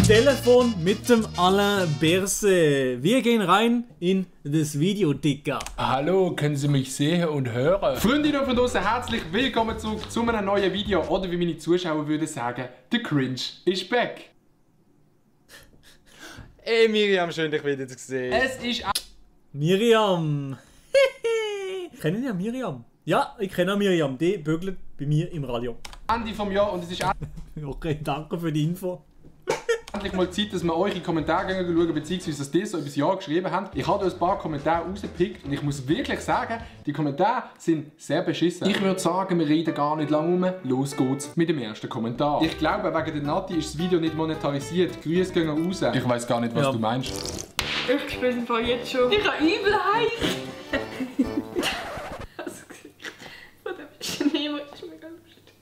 Telefon mit dem Alain Berset. Wir gehen rein in das Video, Dicker. Hallo, können Sie mich sehen und hören? Freundinnen von draussen, herzlich willkommen zurück zu einem neuen Video. Oder wie meine Zuschauer würden sagen, der Cringe ist back. Hey Miriam, schön dich wieder zu sehen. Es ist Miriam. Kennen ja Miriam? Ja, ich kenne auch Miriam. Die bügelt bei mir im Radio. Ende vom Jahr und es ist Okay, danke für die Info. endlich mal Zeit, dass wir eure Kommentare schauen, beziehungsweise dass die so über das Jahr geschrieben haben. Ich habe da ein paar Kommentare rausgepickt und ich muss wirklich sagen, die Kommentare sind sehr beschissen. Ich würde sagen, wir reden gar nicht lange um. Los geht's mit dem ersten Kommentar. Ich glaube, wegen der Nati ist das Video nicht monetarisiert. Grüße gehen raus. Ich weiß gar nicht, was du meinst. Ich spüre es jetzt schon. Ich habe übel heiß. Das Gesicht von dem Schnee ist mega lustig.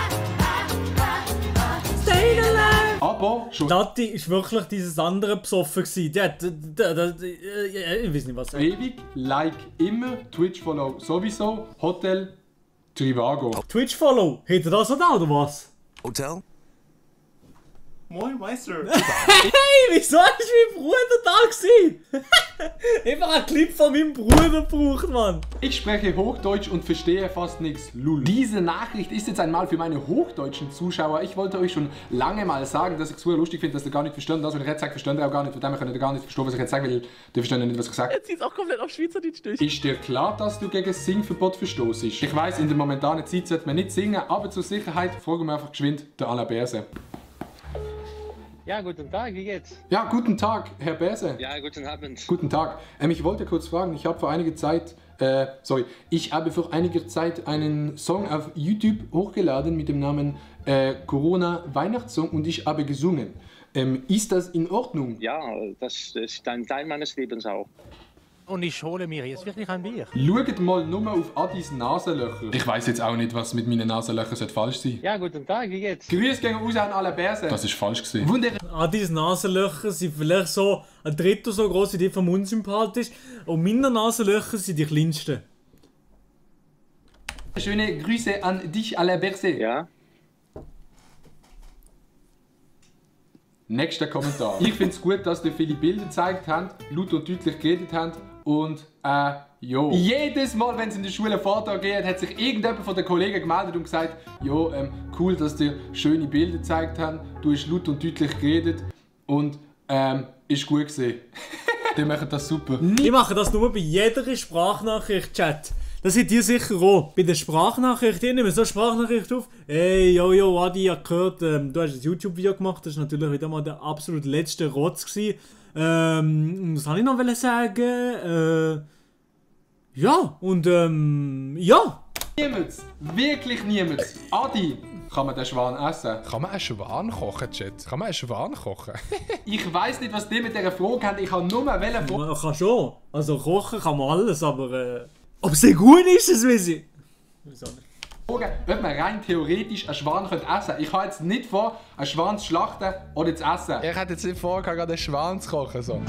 Stay alive! Aber schon Nati ist wirklich dieses andere besoffen gewesen. Der hat, ich weiß nicht was. ewig, Like immer, Twitch-Follow sowieso, Hotel Trivago. Twitch-Follow, hätte er das auch da oder was? Hotel? Moin Meister. Hey, wieso ist mein Bruder da gewesen? Einfach ein Clip von meinem Bruder gebraucht, Mann. Ich spreche Hochdeutsch und verstehe fast nichts. Lul. Diese Nachricht ist jetzt einmal für meine hochdeutschen Zuschauer. Ich wollte euch schon lange mal sagen, dass ich es super lustig finde, dass ihr gar nicht verstanden habt. Wenn ich jetzt sage, versteht ihr auch gar nicht. Von dem könnt ihr gar nicht verstehen, was ich jetzt sage, weil ihr versteht nicht, was ich sage. Jetzt zieht es auch komplett auf Schweizerdeutsch durch. Ist dir klar, dass du gegen das Singverbot verstoßt? Ich weiss, in der momentanen Zeit sollte man nicht singen, aber zur Sicherheit fragen wir einfach geschwind den Alain Berset. Ja, guten Tag, wie geht's? Ja, guten Tag, Herr Berset. Ja, guten Abend. Guten Tag. Ich wollte kurz fragen, ich habe vor einiger Zeit, einen Song auf YouTube hochgeladen mit dem Namen Corona Weihnachtssong und ich habe gesungen. Ist das in Ordnung? Ja, das ist ein Teil meines Lebens auch. Und ich hole mir jetzt wirklich ein Bier. Schaut mal nur auf Adis Nasenlöcher. Ich weiß jetzt auch nicht, was mit meinen Nasenlöchern falsch sein sollte. Ja, guten Tag, wie geht's? Grüße gehen raus an alle Berse. Das ist falsch gewesen. Adis Nasenlöcher sind vielleicht so ein Drittel so groß wie die vom unsympathisch und meine Nasenlöcher sind die kleinsten. Schöne Grüße an dich, Alain Berset. Ja? Nächster Kommentar. Ich finde es gut, dass ihr viele Bilder gezeigt habt, laut und deutlich geredet habt und jo. Jedes Mal, wenn es in der Schule Vortrag geht, hat sich irgendjemand von den Kollegen gemeldet und gesagt, jo, cool, dass ihr schöne Bilder gezeigt habt, du hast laut und deutlich geredet und ist gut gewesen. Die machen das super. Ich mache das nur bei jeder Sprachnachricht, Chat. Das seid ihr sicher auch. Bei der Sprachnachricht, ich nehme so eine Sprachnachricht auf. Hey, yo, Adi, ich habe gehört, du hast ein YouTube-Video gemacht. Das war natürlich wieder mal der absolut letzte Rotz gewesen. Was soll ich noch sagen? Ja, und ja. Niemand, wirklich niemand. Adi, kann man den Schwan essen? Kann man einen Schwan kochen, Chat? Kann man einen Schwan kochen? Ich weiss nicht, was die mit dieser Frage haben. Ich kann nur fragen. Man kann schon. Also kochen kann man alles, aber ob es denn gut ist, das weiß ich. Ob man rein theoretisch einen Schwan essen könnte. Ich habe jetzt nicht vor, einen Schwan zu schlachten oder zu essen. Ich hätte jetzt nicht vor, gerade einen Schwan zu kochen. So.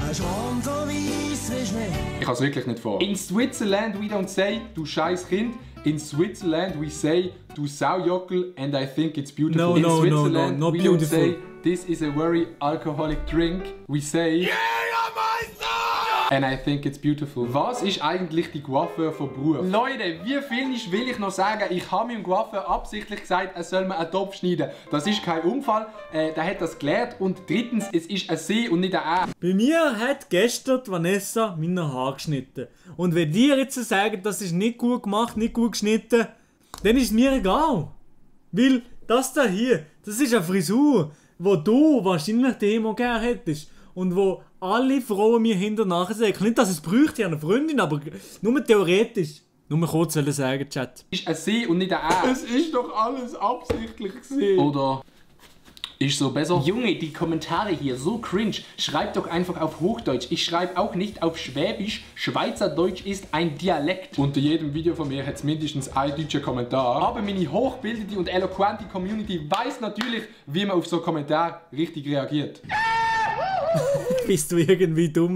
Ich habe es wirklich nicht vor. In Switzerland we don't say, du scheiß Kind. In Switzerland we say, du Saujockel, and I think it's beautiful. No, in no, Switzerland no, not we beautiful. don't say, this is a very alcoholic drink. We say, and I think it's beautiful. Was ist eigentlich die Coiffeur von Beruf? Leute, wie viel will ich noch sagen? Ich habe meinem Coiffeur absichtlich gesagt, er soll mir einen Topf schneiden. Das ist kein Unfall, der hat das gelernt. Und drittens, es ist ein C und nicht ein A. Bei mir hat gestern Vanessa meine Haare geschnitten. Und wenn die jetzt sagen, das ist nicht gut gemacht, nicht gut geschnitten, dann ist es mir egal. Weil das da hier, das ist eine Frisur, die du wahrscheinlich Demo gerne hättest. Und wo alle Frauen mir hinterher sagen. Nicht, dass es bräuchte, ich habe eine Freundin, aber nur theoretisch. Nur kurz sagen, Chat. Es ist ein C und nicht ein A. Es ist doch alles absichtlich gewesen. Oder ist so besser? Junge, die Kommentare hier, so cringe. Schreibt doch einfach auf Hochdeutsch. Ich schreibe auch nicht auf Schwäbisch. Schweizerdeutsch ist ein Dialekt. Unter jedem Video von mir hat es mindestens ein deutscher Kommentar. Aber meine hochbildete und eloquente Community weiß natürlich, wie man auf so Kommentare richtig reagiert. Bist du irgendwie dumm?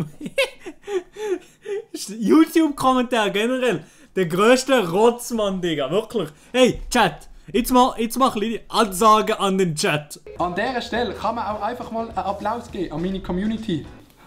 YouTube-Kommentar generell. Der grösste Rotzmann, Digga. Wirklich. Hey, Chat. Jetzt mal kleine Ansage an den Chat. An dieser Stelle kann man auch einfach mal einen Applaus geben an meine Community.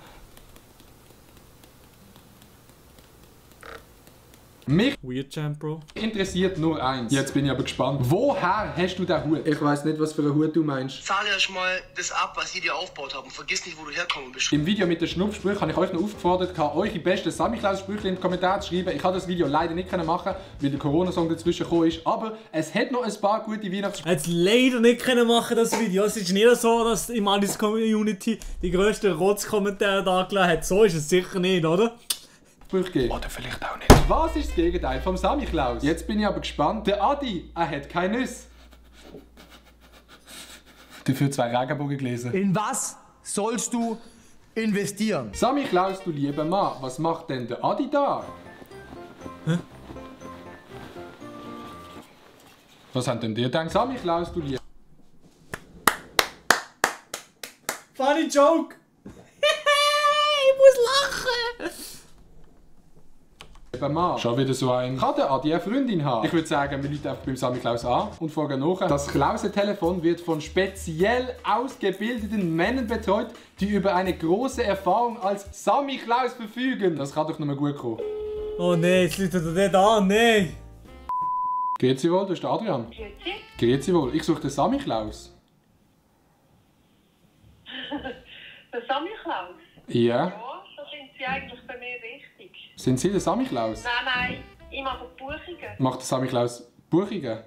Mich Weird Champ, Bro. interessiert nur eins. Jetzt bin ich aber gespannt. Woher hast du den Hut? Ich weiß nicht, was für einen Hut du meinst. Zahl erst mal das ab, was ich dir aufgebaut habe und vergiss nicht, wo du herkommen bist. Im Video mit den Schnupfsprüchen habe ich euch noch aufgefordert, eure besten Samichlaus-Sprüche in die Kommentare zu schreiben. Ich habe das Video leider nicht machen, weil der Corona-Song dazwischen gekommen ist. Aber es hat noch ein paar gute Weihnachtssprüche. Jetzt leider nicht können machen das Video. Es ist nicht so, dass die Malis Community die grössten Rotzkommentare da gelassen hat. So ist es sicher nicht, oder? Geben. Oder vielleicht auch nicht. Was ist das Gegenteil vom Samichlaus? Jetzt bin ich aber gespannt. Der Adi, er hat keine Nüsse. Dafür 2 Regenbogen gelesen. In was sollst du investieren? Samichlaus, du lieber Mann, was macht denn der Adi da? Hä? Was haben denn dir gedacht? Samichlaus, du lieber... Funny Joke! Ich muss lachen! Mann. Schon wieder so ein. Kann der Adi eine Freundin haben? Ich würde sagen, wir rufen einfach beim Samichlaus an und fragen nach. Das Klausentelefon wird von speziell ausgebildeten Männern betreut, die über eine große Erfahrung als Samichlaus verfügen. Das kann doch noch mal gut kommen. Oh nein, jetzt liegt er nicht an, nein! Grüezi wohl, das ist der Adrian. Grüezi wohl, ich suche den Samichlaus. Der Samichlaus? Ja. Ja, da sind Sie eigentlich bei mir richtig. Sind Sie der Samichlaus? Nein, ich mache Buchungen. Macht der Samichlaus Buchungen? Wer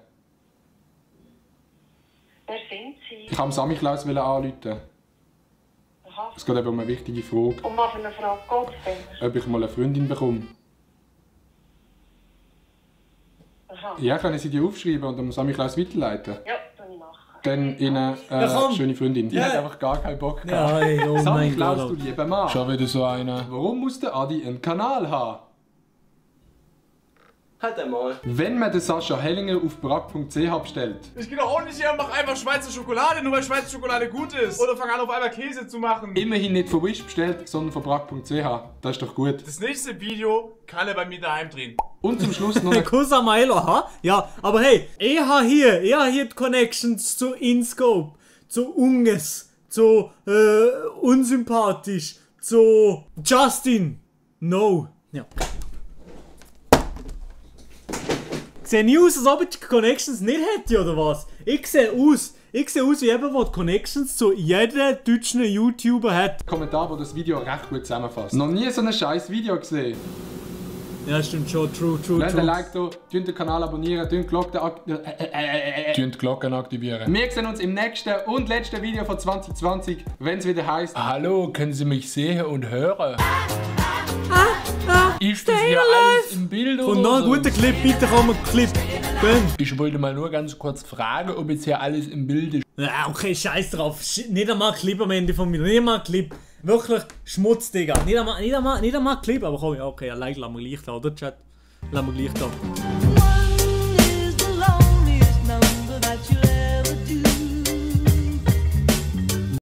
sind Sie? Ich habe Samichlaus anrufen. Aha. Es geht eben um eine wichtige Frage. Um was für eine Frage geht es denn? Ob ich mal eine Freundin bekomme. Aha. Ja, können Sie die aufschreiben und dem Samichlaus weiterleiten? Ja, das ich machen. Dann Ihnen eine schöne Freundin. Die hat einfach gar keinen Bock gehabt. Ja, ey, oh mein Samichlaus, Gott. du lieber Mann. Schon wieder so einer. Warum muss der Adi einen Kanal haben? Halt einmal. Wenn man den Sascha Hellinger auf brag.ch bestellt. Ich gehe doch auch nicht her und mach einfach Schweizer Schokolade, nur weil Schweizer Schokolade gut ist. Oder fang an, auf einmal Käse zu machen. Immerhin nicht von Wish bestellt, sondern von brag.ch. Das ist doch gut. Das nächste Video kann er bei mir daheim drehen. Und zum Schluss noch ein Kuss am Milo, ha? Ja, aber hey, ich habe hier die Connections zu InScope, zu Unges, zu Unsympathisch, zu Justin. No. Ja. Sehe nie aus, als ob ich die Connections nicht hätte, oder was? Ich sehe aus wie jemand, der die Connections zu jedem deutschen YouTuber hat. Kommentar, der das Video recht gut zusammenfasst. Noch nie so ein scheiß Video gesehen. Ja, stimmt schon. True. Lasst ein Like da, den Kanal abonnieren, die Glocke aktivieren. Wir sehen uns im nächsten und letzten Video von 2020, wenn es wieder heisst. Hallo, können Sie mich sehen und hören? Ist das hier alles im Bild Und oder noch ein so? guter Clip, bitte komm, einen Clip. Gönn. Ich wollte mal nur ganz kurz fragen, ob jetzt hier alles im Bild ist. Ja, okay, scheiß drauf. Nicht einmal Clip am Ende von mir. Nicht einmal Clip. Wirklich Schmutz, Digga. Nicht einmal Clip. Aber komm, ja, okay, Like lassen wir gleich da, oder Chat? Lassen wir gleich da.